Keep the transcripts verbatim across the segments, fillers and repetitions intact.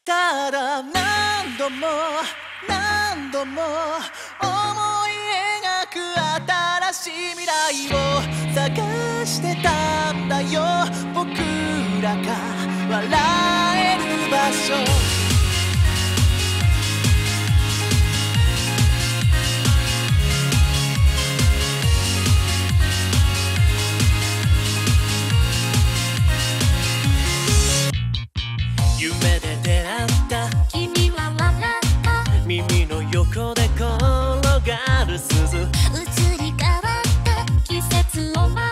ただ何度も何度も思い描く新しい未来を探してたんだよ。僕らが笑える場所。夢で出会った君は笑った。 耳の横で転がる鈴。 移り変わった季節を待った。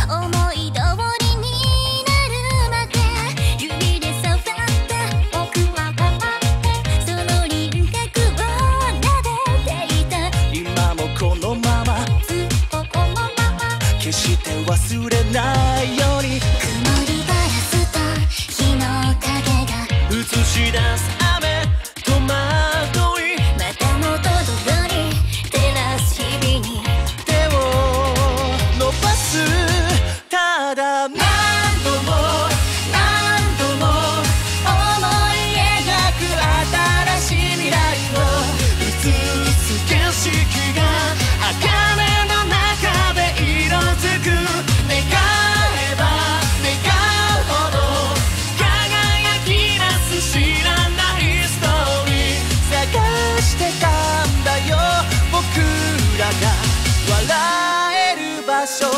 思い通りになるまで指で触った僕は笑ってその輪郭を撫でていた。 今もこのままずっとこのまま決して忘れないように。 曇りガラスと日の影が映し出す雨戸惑い。 また元通り照らす日々に手を伸ばす。ただ何度も何度も思い描く新しい未来を映す景色が茜の中で色づく。願えば願うほど輝き出す知らないストーリー探してたんだよ。僕らが笑える場所。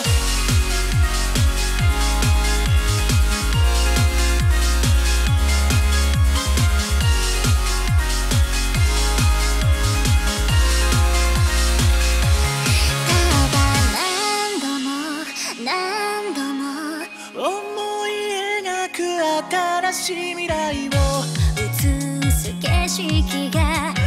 ただ何度も何度も思い描く新しい未来を映す景色が